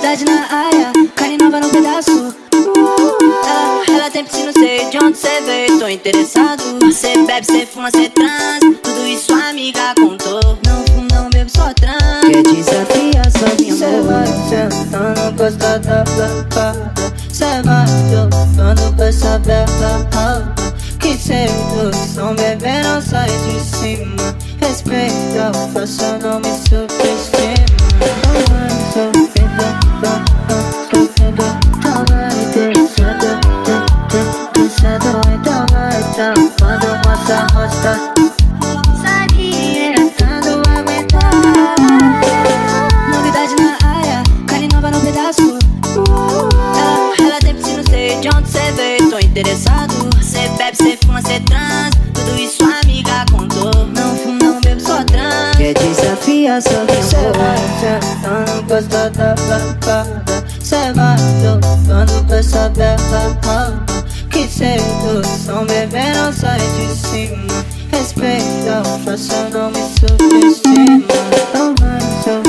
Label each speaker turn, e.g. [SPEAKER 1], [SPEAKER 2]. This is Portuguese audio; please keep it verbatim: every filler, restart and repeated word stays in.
[SPEAKER 1] Novidade na área, carne nova no pedaço. Ela, ela tem piscina, não sei de onde cê veio. Tô interessado. Cê bebe, cê fuma, cê trans. Tudo isso a amiga contou. Não fumo, não bebo, só trans.
[SPEAKER 2] Quer desafiar, só me amor.
[SPEAKER 3] Cê vai sentando, gosta da lapada. Cê vai jogando com essa bela alma. Que sedução, bebê, não sai de cima. Respeita, faça, não me subestima. Não vai sofrendo, não, não sofrendo. Então vai descendo, descendo. Então vai tampando nossa rosta. Sai tentando aguentar.
[SPEAKER 1] Novidade na área, carne nova no pedaço. Ela, ela tem piscina, não sei de onde cê veio. Tô interessado. Cê bebe, cê fuma, cê trans. Tudo isso a amiga contou. Não fumo, não bebo, só trans.
[SPEAKER 2] Quer desafiar, só me
[SPEAKER 3] Cê
[SPEAKER 2] amor.
[SPEAKER 3] vai sentando, gosta da lapada. Cê vai jogando com essa bela alma. Que sedução, bebê, não sai de cima. Respeita, faça, não me subestima. Não vai sofrer.